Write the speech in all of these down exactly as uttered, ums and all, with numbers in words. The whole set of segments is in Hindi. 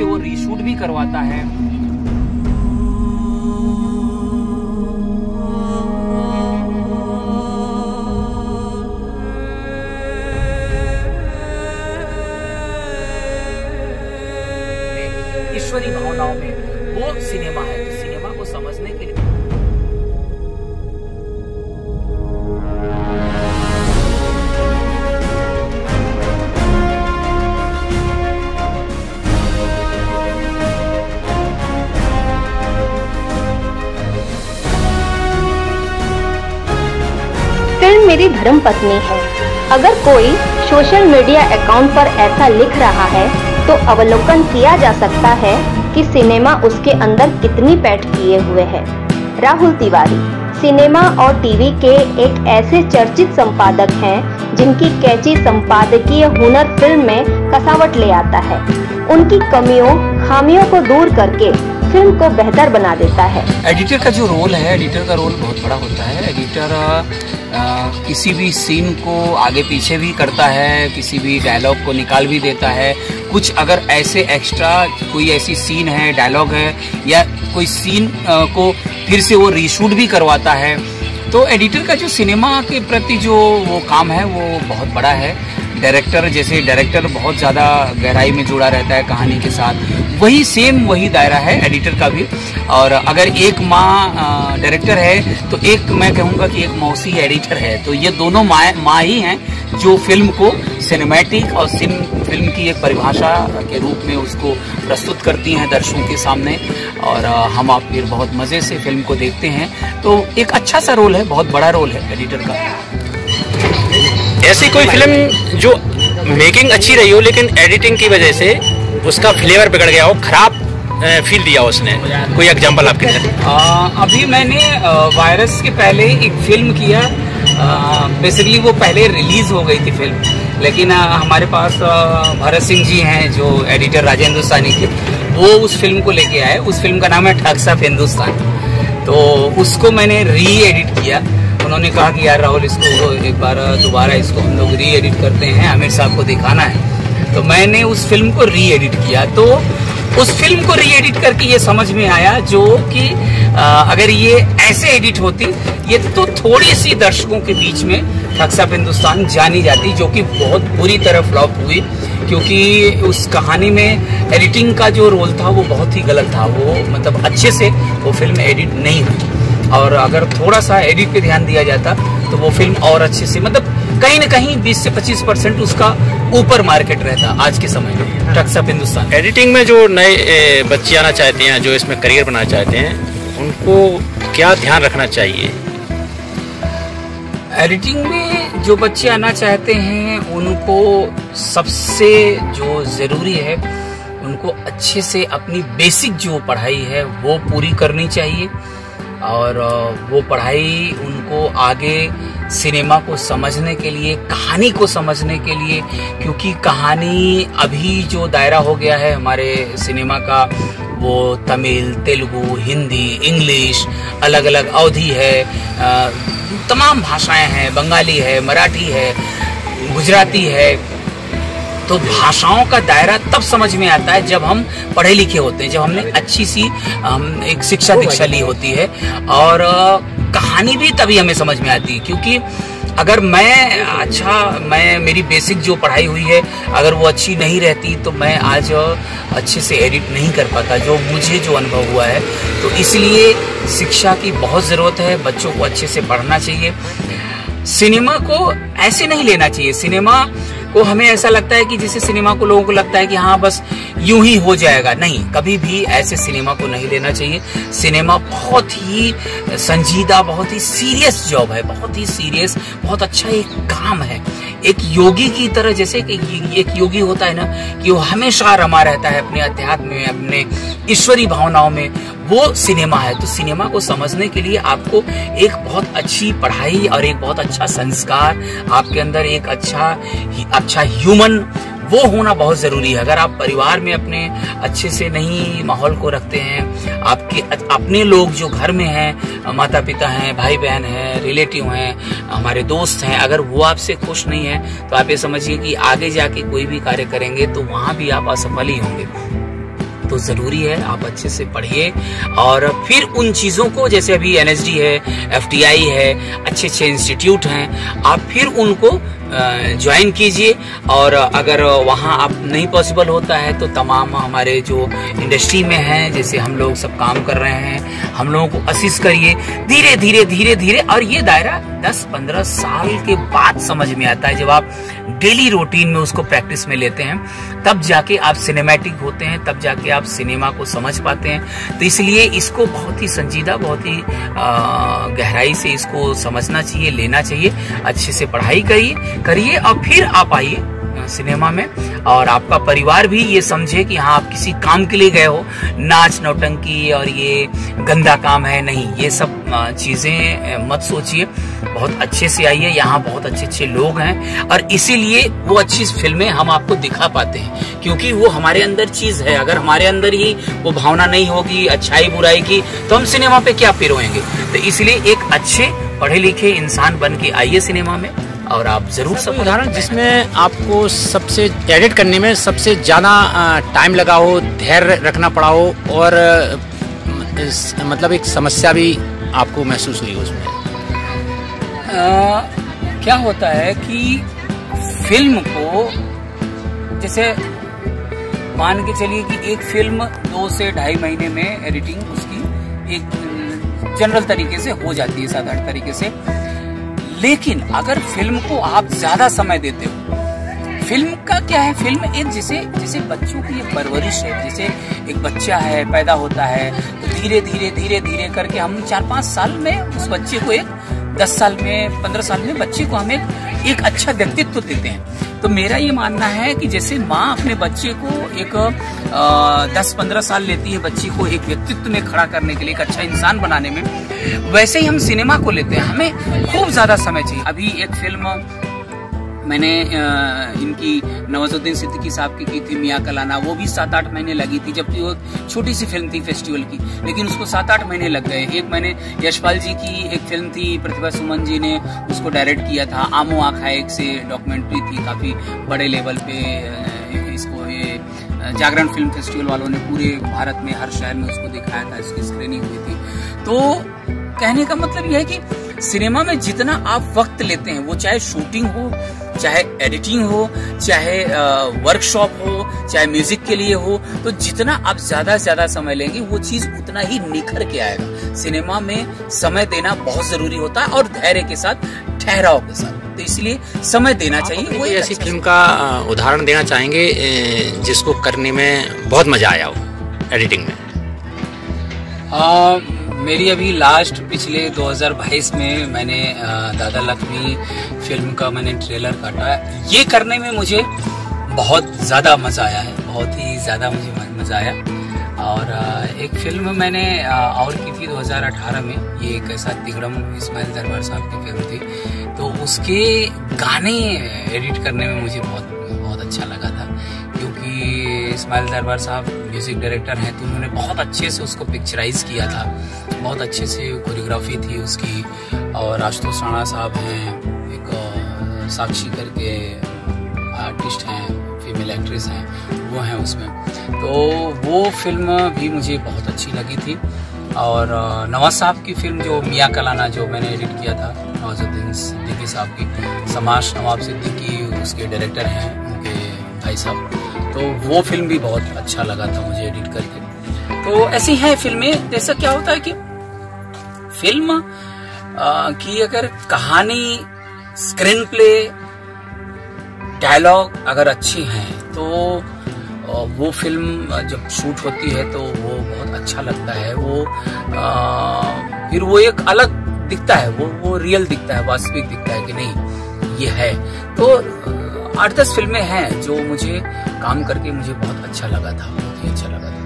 से वो रीशूट भी करवाता है। ईश्वरी भावनाओं में वो सिनेमा है, तो सिनेमा को समझने के लिए फिल्म मेरी धर्मपत्नी है। अगर कोई सोशल मीडिया अकाउंट पर ऐसा लिख रहा है तो अवलोकन किया जा सकता है कि सिनेमा उसके अंदर कितनी पैठ किए हुए है। राहुल तिवारी सिनेमा और टीवी के एक ऐसे चर्चित संपादक हैं जिनकी कैची संपादकीय हुनर फिल्म में कसावट ले आता है। उनकी कमियों खामियों को दूर करके फिल्म को बेहतर बना देता है। एडिटर का जो रोल है, एडिटर का रोल बहुत बड़ा होता है। एडिटर आ, किसी भी सीन को आगे पीछे भी करता है, किसी भी डायलॉग को निकाल भी देता है। कुछ अगर ऐसे एक्स्ट्रा कोई ऐसी सीन है, डायलॉग है या कोई सीन आ, को फिर से वो रीशूट भी करवाता है। तो एडिटर का जो सिनेमा के प्रति जो वो काम है वो बहुत बड़ा है। डायरेक्टर जैसे डायरेक्टर बहुत ज़्यादा गहराई में जुड़ा रहता है कहानी के साथ, वही सेम वही दायरा है एडिटर का भी। और अगर एक माँ डायरेक्टर है तो एक मैं कहूँगा कि एक मौसी एडिटर है। तो ये दोनों माँ माँ ही हैं जो फिल्म को सिनेमैटिक और सिन फिल्म की एक परिभाषा के रूप में उसको प्रस्तुत करती हैं दर्शकों के सामने। और हम आप फिर बहुत मज़े से फिल्म को देखते हैं। तो एक अच्छा सा रोल है, बहुत बड़ा रोल है एडिटर का। ऐसी कोई फिल्म जो मेकिंग अच्छी रही हो लेकिन एडिटिंग की वजह से उसका फ्लेवर बिगड़ गया हो, खराब फील दिया उसने, कोई एग्जांपल आपके लिए? अभी मैंने वायरस के पहले एक फिल्म किया। बेसिकली वो पहले रिलीज हो गई थी फिल्म, लेकिन आ, हमारे पास भरत सिंह जी हैं जो एडिटर राजेंद्र हिंदुस्तानी के, वो उस फिल्म को लेके आए। उस फिल्म का नाम है ठग्स ऑफ हिंदुस्तान। तो उसको मैंने री एडिट किया। उन्होंने कहा कि यार राहुल इसको एक बार दोबारा इसको हम लोग री एडिट करते हैं, आमिर साहब को दिखाना है। तो मैंने उस फिल्म को री एडिट किया। तो उस फिल्म को री एडिट करके ये समझ में आया जो कि अगर ये ऐसे एडिट होती ये तो थोड़ी सी दर्शकों के बीच में ठग्स ऑफ हिंदुस्तान जानी जाती, जो कि बहुत बुरी तरह फ्लॉप हुई, क्योंकि उस कहानी में एडिटिंग का जो रोल था वो बहुत ही गलत था। वो मतलब अच्छे से वो फिल्म एडिट नहीं हुई। और अगर थोड़ा सा एडिट पे ध्यान दिया जाता तो वो फिल्म और अच्छे से, मतलब कहीं ना कहीं बीस से पच्चीस परसेंट उसका ऊपर मार्केट रहता आज के समय में ठग्स ऑफ हिंदुस्तान। एडिटिंग में जो नए बच्चे आना चाहते हैं, जो इसमें करियर बनाना चाहते हैं, उनको क्या ध्यान रखना चाहिए? एडिटिंग में जो बच्चे आना चाहते हैं उनको सबसे जो ज़रूरी है, उनको अच्छे से अपनी बेसिक जो पढ़ाई है वो पूरी करनी चाहिए। और वो पढ़ाई उनको आगे सिनेमा को समझने के लिए, कहानी को समझने के लिए, क्योंकि कहानी अभी जो दायरा हो गया है हमारे सिनेमा का, वो तमिल, तेलुगु, हिंदी, इंग्लिश, अलग अलग अवधी है, तमाम भाषाएं हैं, बंगाली है, मराठी है, गुजराती है। तो भाषाओं का दायरा तब समझ में आता है जब हम पढ़े लिखे होते हैं, जब हमने अच्छी सी हम एक शिक्षा दीक्षा ली होती है। और कहानी भी तभी हमें समझ में आती है, क्योंकि अगर मैं अच्छा मैं मेरी बेसिक जो पढ़ाई हुई है अगर वो अच्छी नहीं रहती तो मैं आज अच्छे से एडिट नहीं कर पाता, जो मुझे जो अनुभव हुआ है। तो इसलिए शिक्षा की बहुत ज़रूरत है, बच्चों को अच्छे से पढ़ना चाहिए। सिनेमा को ऐसे नहीं लेना चाहिए। सिनेमा को हमें ऐसा लगता है कि जैसे सिनेमा को लोगों को लगता है कि हाँ बस यूं ही हो जाएगा। नहीं, कभी भी ऐसे सिनेमा को नहीं लेना चाहिए। सिनेमा बहुत ही संजीदा, बहुत ही सीरियस जॉब है, बहुत ही सीरियस, बहुत अच्छा एक काम है। एक योगी की तरह, जैसे कि एक योगी होता है ना कि वो हमेशा रमा रहता है अपने अध्यात्म में, अपने ईश्वरी भावनाओं में, वो सिनेमा है। तो सिनेमा को समझने के लिए आपको एक बहुत अच्छी पढ़ाई और एक बहुत अच्छा संस्कार, आपके अंदर एक अच्छा अच्छा ह्यूमन वो होना बहुत जरूरी है। अगर आप परिवार में अपने अच्छे से नहीं माहौल को रखते हैं, आपके अपने लोग जो घर में हैं, माता पिता हैं, भाई बहन हैं, रिलेटिव हैं, हमारे दोस्त हैं, अगर वो आपसे खुश नहीं है तो आप ये समझिए कि आगे जाके कोई भी कार्य करेंगे तो वहां भी आप असफल ही होंगे। तो ज़रूरी है आप अच्छे से पढ़िए और फिर उन चीज़ों को, जैसे अभी एन एस डी है, एफ टी आई है, अच्छे अच्छे इंस्टीट्यूट हैं, आप फिर उनको ज्वाइन कीजिए। और अगर वहाँ आप नहीं पॉसिबल होता है तो तमाम हमारे जो इंडस्ट्री में हैं, जैसे हम लोग सब काम कर रहे हैं, हम लोगों को असिस्ट करिए धीरे धीरे धीरे धीरे। और ये दायरा दस पंद्रह साल के बाद समझ में आता है, जब आप डेली रूटीन में उसको प्रैक्टिस में लेते हैं, तब जाके आप सिनेमैटिक होते हैं, तब जाके आप सिनेमा को समझ पाते हैं। तो इसलिए इसको बहुत ही संजीदा, बहुत ही गहराई से इसको समझना चाहिए, लेना चाहिए, अच्छे से पढ़ाई करिए करिए और फिर आप आइए सिनेमा में। और आपका परिवार भी ये समझे कि हाँ आप किसी काम के लिए गए हो, नाच नौटंकी और ये गंदा काम है, नहीं, ये सब चीजें मत सोचिए, बहुत अच्छे से आइए। यहाँ बहुत अच्छे अच्छे लोग हैं और इसीलिए वो अच्छी फिल्में हम आपको दिखा पाते हैं, क्योंकि वो हमारे अंदर चीज है। अगर हमारे अंदर ही वो भावना नहीं होगी अच्छाई बुराई की, तो हम सिनेमा पे क्या पिरोएंगे। तो इसलिए एक अच्छे पढ़े लिखे इंसान बन के आइए सिनेमा में और आप जरूर सब उदाहरण जिसमें आपको सबसे एडिट करने में सबसे ज़्यादा टाइम लगा हो, धैर्य रखना पड़ा हो और इस, मतलब एक समस्या भी आपको महसूस हुई उसमें। आ, क्या होता है कि फिल्म को, जैसे मान के चलिए कि एक फिल्म दो से ढाई महीने में एडिटिंग उसकी एक जनरल तरीके से हो जाती है, सात आठ तरीके से। लेकिन अगर फिल्म को आप ज्यादा समय देते हो, फिल्म का क्या है, फिल्म एक जैसे जैसे बच्चों की एक परवरिश है। जैसे एक बच्चा है, पैदा होता है, तो धीरे धीरे धीरे धीरे करके हम चार पांच साल में उस बच्चे को, एक दस साल में, पंद्रह साल में बच्चे को हम एक एक अच्छा व्यक्तित्व देते हैं। तो मेरा ये मानना है कि जैसे माँ अपने बच्चे को एक आ, दस पंद्रह साल लेती है बच्चे को एक व्यक्तित्व में खड़ा करने के लिए, एक अच्छा इंसान बनाने में, वैसे ही हम सिनेमा को लेते हैं, हमें खूब ज्यादा समय चाहिए। अभी एक फिल्म मैंने आ, इनकी नवाजुद्दीन सिद्दीकी साहब की की थी, मियां कलाना, वो भी सात आठ महीने लगी थी, जबकि वो छोटी सी फिल्म थी फेस्टिवल की, लेकिन उसको सात आठ महीने लग गए। एक मैंने यशपाल जी की एक फिल्म थी, प्रतिभा सुमन जी ने उसको डायरेक्ट किया था, आमो आँखा एक से डॉक्यूमेंट्री थी, काफी बड़े लेवल पे इसको ये जागरण फिल्म फेस्टिवल वालों ने पूरे भारत में हर शहर में उसको दिखाया था, इसकी स्क्रीनिंग हुई थी। तो कहने का मतलब यह है कि सिनेमा में जितना आप वक्त लेते हैं, वो चाहे शूटिंग हो, चाहे एडिटिंग हो, चाहे वर्कशॉप हो, चाहे म्यूजिक के लिए हो, तो जितना आप ज्यादा से ज्यादा समय लेंगे वो चीज उतना ही निखर के आएगा। सिनेमा में समय देना बहुत जरूरी होता है और धैर्य के साथ, ठहराव के साथ, तो इसलिए समय देना चाहिए। वो ऐसी फिल्म का उदाहरण देना चाहेंगे जिसको करने में बहुत मजा आया हो एडिटिंग में? आ, मेरी अभी लास्ट पिछले दो हज़ार बाईस में मैंने दादा लक्ष्मी फिल्म का मैंने ट्रेलर काटा। ये करने में मुझे बहुत ज़्यादा मज़ा आया है, बहुत ही ज़्यादा मुझे मज़ा आया। और एक फिल्म मैंने और की थी दो हज़ार अठारह में, ये कैसा तिगड़म, इस्माइल दरबार साहब की फिल्म थी, तो उसके गाने एडिट करने में मुझे बहुत बहुत अच्छा लगा था, क्योंकि इस्माइल दरबार साहब म्यूजिक डायरेक्टर हैं, तो उन्होंने बहुत अच्छे से उसको पिक्चराइज किया था, बहुत अच्छे से कोरियोग्राफी थी उसकी। और आशुतोष राणा साहब हैं, एक साक्षी करके आर्टिस्ट हैं, फीमेल एक्ट्रेस हैं, वो हैं उसमें। तो वो फिल्म भी मुझे बहुत अच्छी लगी थी। और नवाज साहब की फिल्म जो मियां कलाना, जो मैंने एडिट किया था, नवाजुद्दीन सिद्दीकी साहब की, समाज नवाब सिद्दीकी उसके डायरेक्टर हैं, उनके भाई साहब, तो वो फिल्म भी बहुत अच्छा लगा था मुझे एडिट करके। तो ऐसी हैं फिल्में। जैसा क्या होता है कि फिल्म आ, की अगर कहानी, स्क्रीन प्ले, डायलॉग अगर अच्छी हैं, तो वो फिल्म जब शूट होती है तो वो बहुत अच्छा लगता है। वो आ, फिर वो एक अलग दिखता है, वो वो रियल दिखता है, वास्तविक दिखता है कि नहीं ये है। तो आठ दस फिल्में हैं जो मुझे काम करके मुझे बहुत अच्छा लगा था, बहुत ही अच्छा लगा था।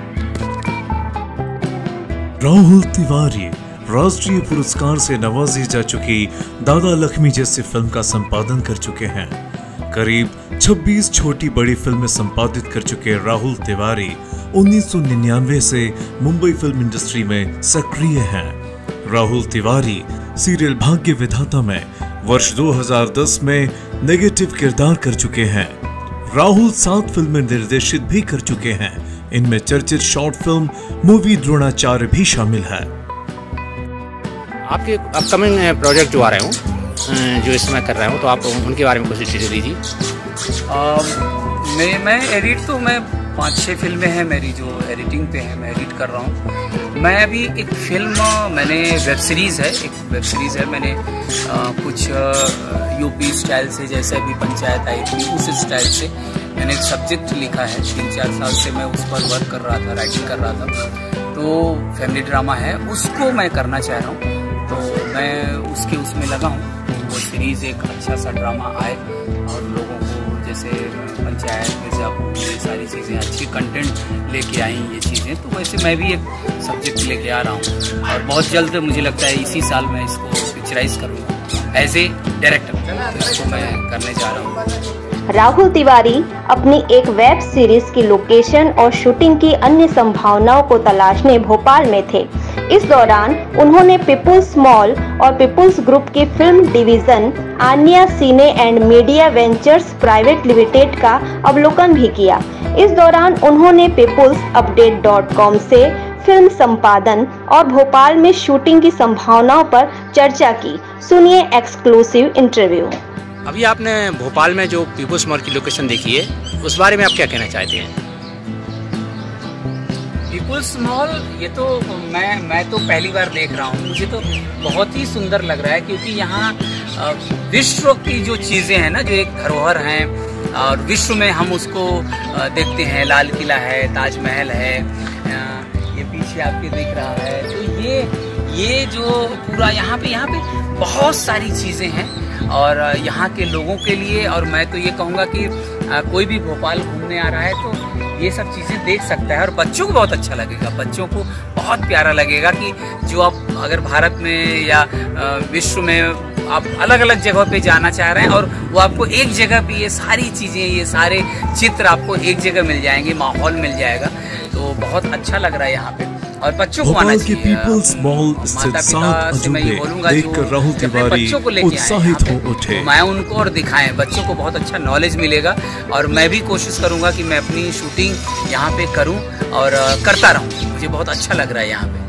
राहुल तिवारी राष्ट्रीय पुरस्कार से नवाजी जा चुकी दादा लक्ष्मी जैसी फिल्म का संपादन कर चुके हैं। करीब छब्बीस छोटी बड़ी फिल्में संपादित कर चुके राहुल तिवारी उन्नीस सौ निन्यानवे से मुंबई फिल्म इंडस्ट्री में सक्रिय हैं। राहुल तिवारी सीरियल भाग्य विधाता में वर्ष दो हज़ार दस में नेगेटिव किरदार कर चुके हैं। राहुल सात फिल्में निर्देशित भी कर चुके हैं, इनमें चर्चित शॉर्ट फिल्म मूवी द्रोणाचार्य भी शामिल है। आपके अपकमिंग प्रोजेक्ट जो आ रहे हो, जो इस समय कर रहे हो, तो आप उनके बारे में कुछ डिटेल दीजिए। मैं मैं एडिट तो मैं पाँच छः फिल्में हैं मेरी जो एडिटिंग पे है, मैं एडिट कर रहा हूँ। मैं अभी एक फिल्म, मैंने वेब सीरीज़ है, एक वेब सीरीज़ है, मैंने आ, कुछ यूपी स्टाइल से, जैसे अभी पंचायत आई थी उस स्टाइल से मैंने एक सब्जेक्ट लिखा है। तीन चार साल से मैं उस पर वर्क कर रहा था, राइटिंग कर रहा था। तो फैमिली ड्रामा है, उसको मैं करना चाह रहा हूँ, तो मैं उसके उसमें लगा हूँ। वो सीरीज़ एक अच्छा सा ड्रामा आए और लोगों को, जैसे पंचायत मिर्जापुर, ये सारी चीज़ें अच्छी कंटेंट लेके आई ये चीज़ें, तो वैसे मैं भी एक सब्जेक्ट लेके आ रहा हूँ और बहुत जल्द मुझे लगता है इसी साल मैं इसको पिक्चराइज करूँगा एज ए डायरेक्टर। इसको मैं करने जा रहा हूँ। राहुल तिवारी अपनी एक वेब सीरीज की लोकेशन और शूटिंग की अन्य संभावनाओं को तलाशने भोपाल में थे। इस दौरान उन्होंने पीपुल्स मॉल और पीपुल्स ग्रुप की film division Aanya cine and media ventures private limited का अवलोकन भी किया। इस दौरान उन्होंने पीपुल्स अपडेट डॉट कॉम से फिल्म संपादन और भोपाल में शूटिंग की संभावनाओं पर चर्चा की। सुनिए एक्सक्लूसिव इंटरव्यू। अभी आपने भोपाल में जो पीपुल्स मॉल की लोकेशन देखी है, उस बारे में आप क्या कहना चाहते हैं? पीपुल्स मॉल, ये तो मैं मैं तो पहली बार देख रहा हूँ, मुझे तो बहुत ही सुंदर लग रहा है, क्योंकि यहाँ विश्व की जो चीज़ें हैं ना, जो एक धरोहर हैं और विश्व में हम उसको देखते हैं, लाल किला है, ताजमहल है, ये पीछे आपके दिख रहा है, तो ये ये जो पूरा यहाँ पे यहाँ पे बहुत सारी चीज़ें हैं और यहाँ के लोगों के लिए, और मैं तो ये कहूँगा कि आ, कोई भी भोपाल घूमने आ रहा है तो ये सब चीज़ें देख सकता है और बच्चों को बहुत अच्छा लगेगा। बच्चों को बहुत प्यारा लगेगा कि जो आप अगर भारत में या आ, विश्व में आप अलग अलग जगह पे जाना चाह रहे हैं और वो आपको एक जगह पे ये सारी चीज़ें, ये सारे चित्र आपको एक जगह मिल जाएंगे, माहौल मिल जाएगा, तो बहुत अच्छा लग रहा है यहाँ पे और बच्चों को आना चाहिए। पीपुल्स मॉल स्थित सात अजूबे देखकर राहुल तिवारी उत्साहित हो उठे। मैं उनको और दिखाएं, बच्चों को बहुत अच्छा नॉलेज मिलेगा और मैं भी कोशिश करूंगा कि मैं अपनी शूटिंग यहाँ पे करूं और करता रहूं। मुझे बहुत अच्छा लग रहा है यहाँ पे।